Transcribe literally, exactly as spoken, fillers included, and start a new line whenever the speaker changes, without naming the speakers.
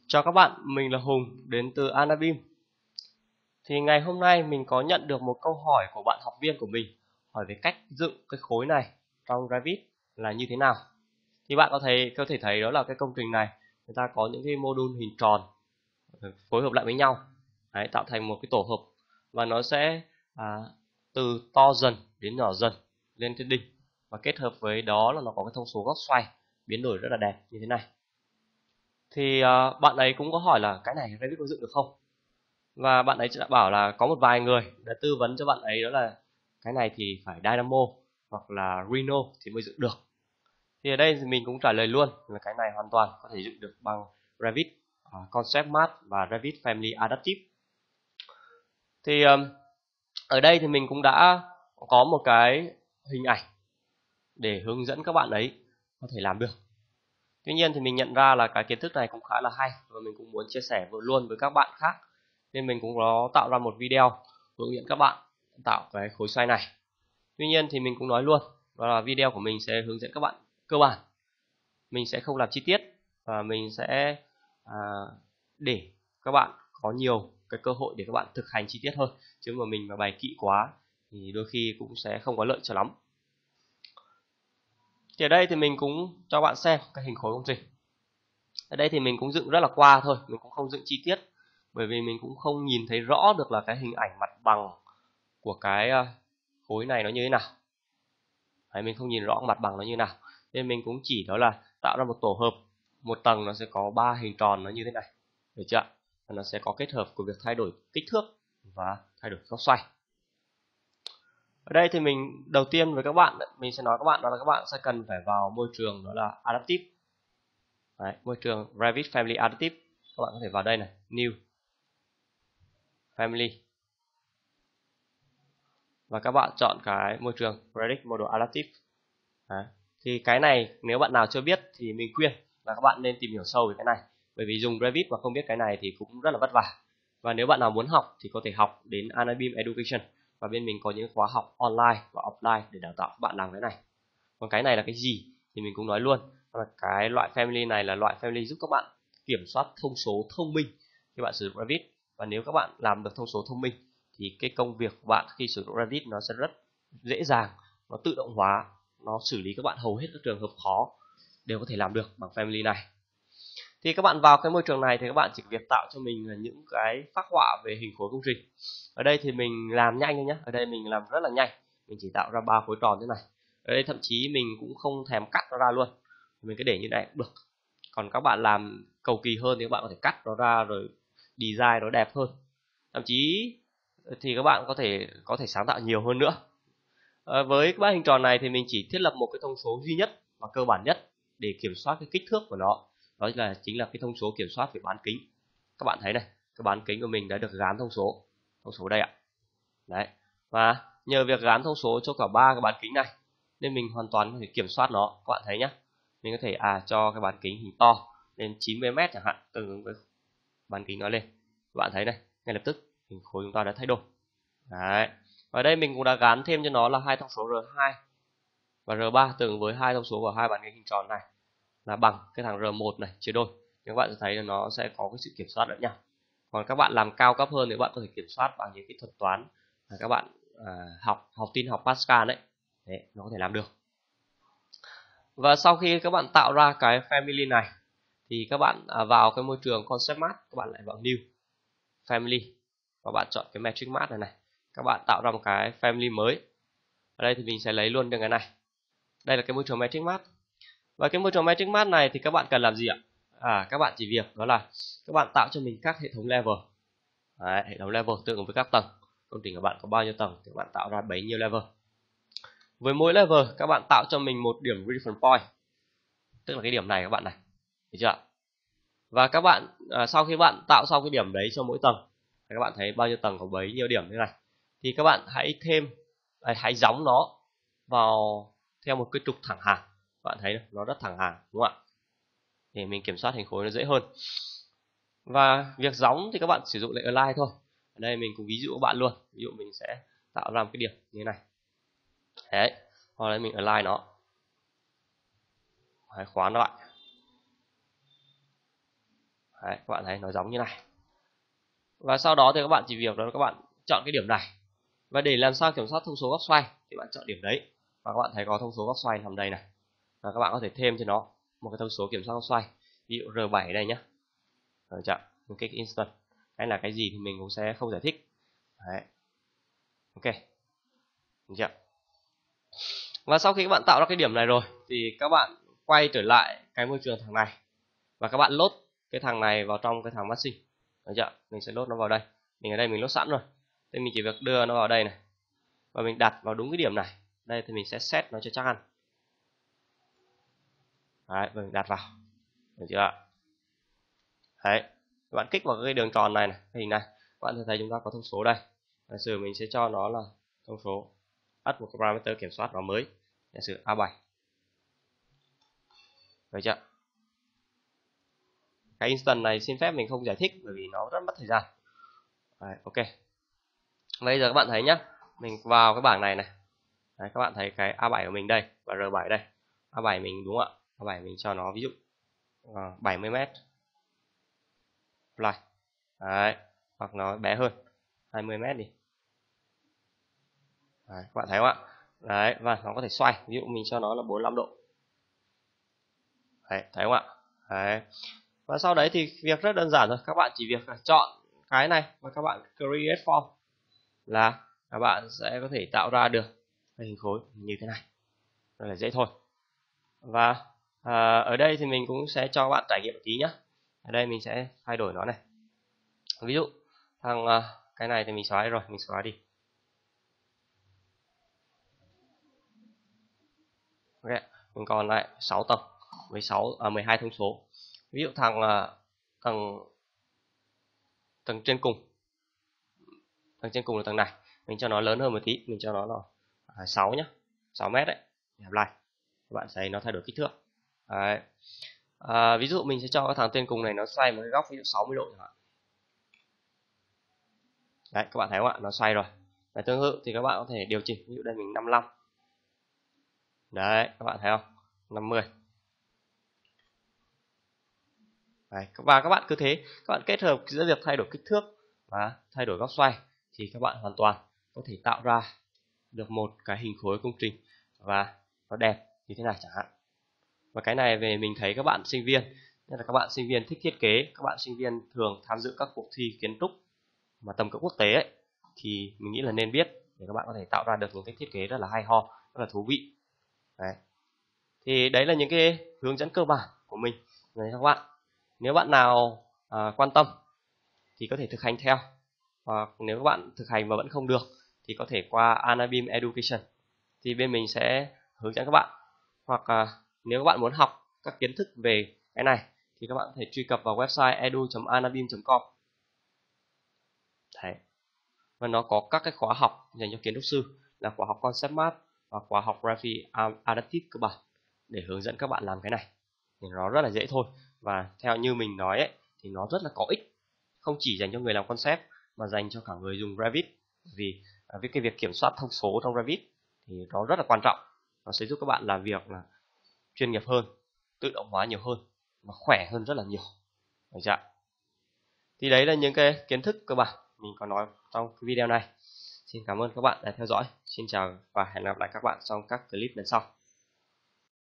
Chào các bạn, mình là Hùng đến từ Anabim. Thì ngày hôm nay mình có nhận được một câu hỏi của bạn học viên của mình, hỏi về cách dựng cái khối này trong Revit là như thế nào. Thì bạn có thể có thể thấy đó là cái công trình này người ta có những cái module hình tròn phối hợp lại với nhau, đấy, tạo thành một cái tổ hợp và nó sẽ à, từ to dần đến nhỏ dần lên trên đỉnh, và kết hợp với đó là nó có cái thông số góc xoay biến đổi rất là đẹp như thế này. Thì uh, bạn ấy cũng có hỏi là cái này Revit có dựng được không, và bạn ấy đã bảo là có một vài người đã tư vấn cho bạn ấy đó là cái này thì phải Dynamo hoặc là Rhino thì mới dựng được. Thì ở đây thì mình cũng trả lời luôn là cái này hoàn toàn có thể dựng được bằng Revit uh, Concept Map và Revit Family Adaptive. Thì um, ở đây thì mình cũng đã có một cái hình ảnh để hướng dẫn các bạn ấy có thể làm được. Tuy nhiên thì mình nhận ra là cái kiến thức này cũng khá là hay và mình cũng muốn chia sẻ luôn với các bạn khác, nên mình cũng có tạo ra một video hướng dẫn các bạn tạo cái khối xoay này. Tuy nhiên thì mình cũng nói luôn, đó là video của mình sẽ hướng dẫn các bạn cơ bản, mình sẽ không làm chi tiết và mình sẽ à, để các bạn có nhiều cái cơ hội để các bạn thực hành chi tiết hơn, chứ mà mình mà bày kỹ quá thì đôi khi cũng sẽ không có lợi cho lắm. Thì ở đây thì mình cũng cho bạn xem cái hình khối công trình. Ở đây thì mình cũng dựng rất là qua thôi, mình cũng không dựng chi tiết, bởi vì mình cũng không nhìn thấy rõ được là cái hình ảnh mặt bằng của cái khối này nó như thế nào. Đấy, mình không nhìn rõ mặt bằng nó như thế nào, nên mình cũng chỉ đó là tạo ra một tổ hợp, một tầng nó sẽ có ba hình tròn nó như thế này, được chưa? Và nó sẽ có kết hợp của việc thay đổi kích thước và thay đổi góc xoay. Ở đây thì mình đầu tiên với các bạn, mình sẽ nói các bạn đó là các bạn sẽ cần phải vào môi trường đó là Adaptive. Đấy, môi trường Revit Family Adaptive, các bạn có thể vào đây này, New Family, và các bạn chọn cái môi trường Predict Model Adaptive. Đấy. Thì cái này nếu bạn nào chưa biết thì mình khuyên là các bạn nên tìm hiểu sâu về cái này, bởi vì dùng Revit mà không biết cái này thì cũng rất là vất vả. Và nếu bạn nào muốn học thì có thể học đến Anabim Education, và bên mình có những khóa học online và offline để đào tạo các bạn làm cái này. Còn cái này là cái gì thì mình cũng nói luôn, là cái loại family này là loại family giúp các bạn kiểm soát thông số thông minh khi bạn sử dụng Revit. Và nếu các bạn làm được thông số thông minh thì cái công việc của bạn khi sử dụng Revit nó sẽ rất dễ dàng, nó tự động hóa, nó xử lý các bạn hầu hết các trường hợp khó đều có thể làm được bằng family này. Thì các bạn vào cái môi trường này thì các bạn chỉ việc tạo cho mình là những cái phác họa về hình khối công trình. Ở đây thì mình làm nhanh thôi nhé, ở đây mình làm rất là nhanh, mình chỉ tạo ra ba khối tròn thế này. Ở đây thậm chí mình cũng không thèm cắt nó ra luôn, mình cứ để như này cũng được. Còn các bạn làm cầu kỳ hơn thì các bạn có thể cắt nó ra rồi design nó đẹp hơn, thậm chí thì các bạn có thể có thể sáng tạo nhiều hơn nữa. À, với cái ba hình tròn này thì mình chỉ thiết lập một cái thông số duy nhất và cơ bản nhất để kiểm soát cái kích thước của nó, đó là chính là cái thông số kiểm soát về bán kính. Các bạn thấy này, cái bán kính của mình đã được gán thông số, thông số đây ạ. Đấy, và nhờ việc gán thông số cho cả ba cái bán kính này nên mình hoàn toàn có thể kiểm soát nó. Các bạn thấy nhé, mình có thể à cho cái bán kính hình to lên chín mươi mét chẳng hạn, tương ứng với bán kính nó lên. Các bạn thấy này, ngay lập tức hình khối chúng ta đã thay đổi. Đấy, và đây mình cũng đã gán thêm cho nó là hai thông số R hai và R ba, tương ứng với hai thông số của hai bán kính hình tròn này là bằng cái thằng R một này chia đôi. Các bạn sẽ thấy là nó sẽ có cái sự kiểm soát lẫn nhau. Còn các bạn làm cao cấp hơn thì các bạn có thể kiểm soát bằng những cái thuật toán là các bạn à, học học tin học Pascal đấy. Đấy, nó có thể làm được. Và sau khi các bạn tạo ra cái family này thì các bạn à, vào cái môi trường Concept Map, các bạn lại vào New Family và bạn chọn cái Metric Map này này, các bạn tạo ra một cái family mới. Ở đây thì mình sẽ lấy luôn được cái này. Đây là cái môi trường Metric Map. Và cái môi trường Metric Map này thì các bạn cần làm gì ạ? À, các bạn chỉ việc đó là các bạn tạo cho mình các hệ thống level. Đấy, hệ thống level tương ứng với các tầng. Công trình của bạn có bao nhiêu tầng thì các bạn tạo ra bấy nhiêu level. Với mỗi level các bạn tạo cho mình một điểm reference point, tức là cái điểm này các bạn này, được chưa? Và các bạn à, sau khi bạn tạo xong cái điểm đấy cho mỗi tầng, các bạn thấy bao nhiêu tầng có bấy nhiêu điểm thế này, thì các bạn hãy thêm, hãy gióng nó vào theo một cái trục thẳng hàng. Các bạn thấy nó rất thẳng hàng, đúng không ạ? Để mình kiểm soát hình khối nó dễ hơn. Và việc gióng thì các bạn sử dụng lệnh align thôi. Ở đây mình cũng ví dụ các bạn luôn. Ví dụ mình sẽ tạo ra một cái điểm như thế này. Đấy, hoặc là mình align nó. Đấy, khóa nó lại. Đấy, các bạn thấy nó giống như này. Và sau đó thì các bạn chỉ việc đó là các bạn chọn cái điểm này. Và để làm sao kiểm soát thông số góc xoay thì bạn chọn điểm đấy. Và các bạn thấy có thông số góc xoay nằm đây này. Và các bạn có thể thêm cho nó một cái thông số kiểm soát góc xoay. Ví dụ R bảy đây nhé. Rồi chọn mình kích instant. Hay là cái gì thì mình cũng sẽ không giải thích. Đấy. Ok. Được chưa? Và sau khi các bạn tạo ra cái điểm này rồi thì các bạn quay trở lại cái môi trường thằng này. Và các bạn load cái thằng này vào trong cái thằng machine. Được chưa? Mình sẽ load nó vào đây. Mình ở đây mình load sẵn rồi. Thế mình chỉ việc đưa nó vào đây này. Và mình đặt vào đúng cái điểm này. Đây thì mình sẽ set nó cho chắc ăn. Đấy, và mình đặt vào. Được chưa? Đấy. Các bạn kích vào cái đường tròn này này, cái hình này. Các bạn sẽ thấy chúng ta có thông số đây. Giả sử mình sẽ cho nó là thông số. Add một cái parameter kiểm soát nó mới. Giả sử A bảy. Được chưa? Cái instant này xin phép mình không giải thích bởi vì nó rất mất thời gian. Đấy, ok. Bây giờ các bạn thấy nhá, mình vào cái bảng này này. Đấy, các bạn thấy cái A bảy của mình đây và R bảy đây. A bảy mình đúng không ạ? A bảy mình cho nó ví dụ uh, bảy mươi mét. Apply. Đấy, hoặc nó bé hơn hai mươi mét đi. Đấy, các bạn thấy không ạ? Đấy, và nó có thể xoay, ví dụ mình cho nó là bốn mươi lăm độ. Đấy, thấy không ạ? Đấy. Và sau đấy thì việc rất đơn giản rồi, các bạn chỉ việc là chọn cái này và các bạn create form là các bạn sẽ có thể tạo ra được hình khối như thế này. Rất là dễ thôi. Và à, ở đây thì mình cũng sẽ cho các bạn trải nghiệm một tí nhé. Ở đây mình sẽ thay đổi nó này. Ví dụ thằng à, cái này thì mình xóa rồi, mình xóa đi. Ok, mình còn lại sáu tầng với sáu à, mười hai thông số. Ví dụ thằng à, tầng tầng trên cùng, tầng trên cùng là tầng này, mình cho nó lớn hơn một tí, mình cho nó là à, sáu nhé, sáu mét đấy. Làm lại, các bạn thấy nó thay đổi kích thước. Đấy. À, ví dụ mình sẽ cho cái thằng trên cùng này nó xoay một cái góc ví dụ sáu mươi độ chẳng hạn. Đấy, các bạn thấy không ạ? Nó xoay rồi. Và tương tự thì các bạn có thể điều chỉnh, ví dụ đây mình năm mươi lăm. Đấy, các bạn thấy không? năm mươi. Đấy, và các bạn cứ thế, các bạn kết hợp giữa việc thay đổi kích thước và thay đổi góc xoay thì các bạn hoàn toàn có thể tạo ra được một cái hình khối công trình và nó đẹp như thế này chẳng hạn. Và cái này về mình thấy các bạn sinh viên, nhất là các bạn sinh viên thích thiết kế, các bạn sinh viên thường tham dự các cuộc thi kiến trúc mà tầm cỡ quốc tế ấy, thì mình nghĩ là nên biết để các bạn có thể tạo ra được những cái thiết kế rất là hay ho, rất là thú vị. Đấy. Thì đấy là những cái hướng dẫn cơ bản của mình dành cho các bạn. Nếu bạn nào à, quan tâm thì có thể thực hành theo, hoặc nếu các bạn thực hành mà vẫn không được thì có thể qua Anabim Education, thì bên mình sẽ hướng dẫn các bạn. Hoặc à, nếu các bạn muốn học các kiến thức về cái này thì các bạn có thể truy cập vào website edu chấm anabim chấm com. Đấy. Và nó có các cái khóa học dành cho kiến trúc sư là khóa học Concept Map và khóa học Graphic Adaptive cơ bản để hướng dẫn các bạn làm cái này. Thì nó rất là dễ thôi, và theo như mình nói ấy, thì nó rất là có ích, không chỉ dành cho người làm concept mà dành cho cả người dùng Revit. Vì với cái việc kiểm soát thông số trong Revit thì nó rất là quan trọng, nó sẽ giúp các bạn làm việc là chuyên nghiệp hơn, tự động hóa nhiều hơn và khỏe hơn rất là nhiều. Được chưa? Thì đấy là những cái kiến thức cơ bản mình có nói trong cái video này. Xin cảm ơn các bạn đã theo dõi. Xin chào và hẹn gặp lại các bạn trong các clip lần sau.